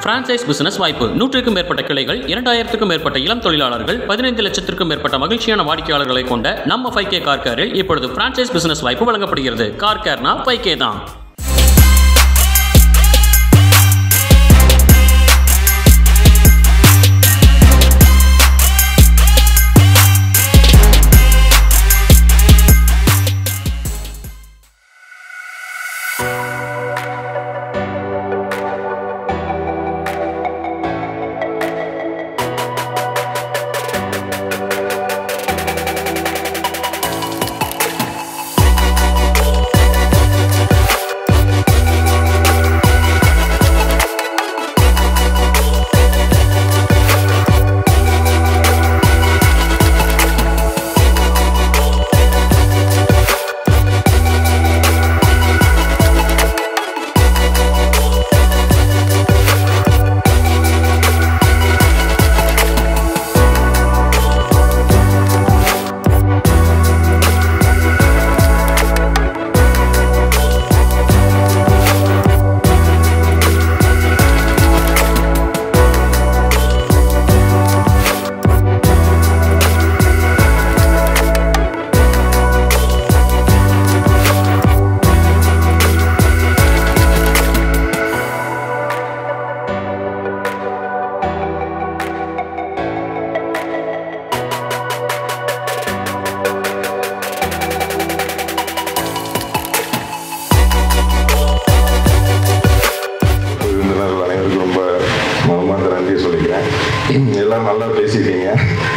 franchise business வாய்ப்பு 100க்கும் மேற்பட்ட கிளைகள் 2000க்கும் மேற்பட்ட இளம் தொழிலாளர்கள் 15 லட்சத்திற்கும் மேற்பட்ட மகிழ்ச்சியான வாடிக்கையாளர்களை கொண்ட நம்ம 5K carcare இப்பொழுது franchise business வாய்ப்பு வழங்கப்படுகிறது. carcareனா 5K தான். எல்லாம் நல்லா பேசிட்டீங்க.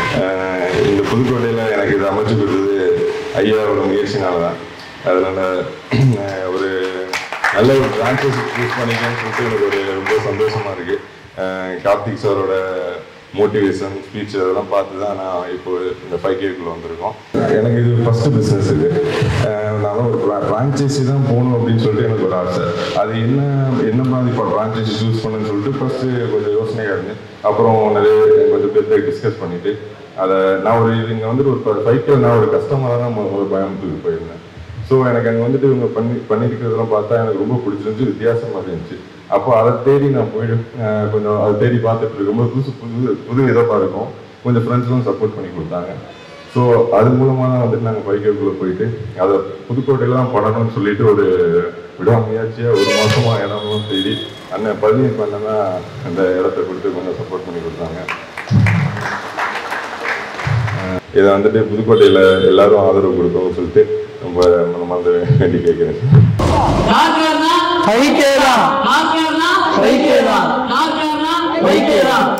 இந்த புதுக்கோட்டையில் எனக்கு இது அமைச்சு கொடுத்தது ஐயாவோட முயற்சினால தான். அதனால் ஒரு நல்ல ஒரு பிரான்ச்சஸ் சூஸ் பண்ணிக்கன்னு சொல்லிட்டு எனக்கு ஒரு ரொம்ப சந்தோஷமாக இருக்குது. கார்த்திக் சாரோட மோட்டிவேஷன் ஸ்பீச் அதெல்லாம் பார்த்து தான் நான் இப்போ இந்த 5Kக்குள்ளே வந்திருக்கோம். எனக்கு இது ஃபஸ்ட்டு பிஸ்னஸ் இது. நான் ஒரு ஃப்ரான்ச்சைஸி தான் போகணும் அப்படின்னு சொல்லிட்டு எனக்கு ஒரு ஆசை. அது என்ன மாதிரி இப்போ ஃப்ரான்ச்சைஸி சூஸ் பண்ணுன்னு சொல்லிட்டு ஃபஸ்ட்டு கொஞ்சம் யோசனையாக இருந்து அப்புறம் நிறைய கொஞ்சம் பேர் டிஸ்கஸ் பண்ணிவிட்டு அதை நான் ஒரு இங்கே வந்துட்டு ஒரு 5K நான் ஒரு கஸ்டமராக தான் ஒரு பயணத்துக்கு போயிருந்தேன். ஸோ எனக்கு அங்கே வந்துட்டு இவங்க பண்ணியிருக்கிறதெல்லாம் பார்த்தா எனக்கு ரொம்ப பிடிச்சிருந்துச்சு, வித்தியாசமாக இருந்துச்சு. அப்போ அதை தேடி நான் போயிட்டு கொஞ்சம் அதை தேடி பார்த்துட்டு இருக்கும்போது புது விதமாக இருக்கும். கொஞ்சம் ஃப்ரெண்ட்ஸ்லாம் சப்போர்ட் பண்ணி கொடுத்தாங்க. ஸோ அது மூலமாக தான் வந்துட்டு நாங்கள் 5Kக்குள்ளே போயிட்டு அதை புதுக்கோட்டையில் தான் பண்ணணும்னு சொல்லிட்டு ஒரு விடாமுயற்சியாக ஒரு மாதமாக இடம்லாம் தேடி அண்ணன் பதிவு பண்ணனா அந்த இடத்த கொடுத்து கொஞ்சம் சப்போர்ட் பண்ணி கொடுத்தாங்க. இதை வந்துட்டு புதுக்கோட்டையில் எல்லாரும் ஆதரவு கொடுக்கணும்னு சொல்லிட்டு ரொம்ப மனமார்ந்த வேண்டி கேட்குறேன். 5K தான்.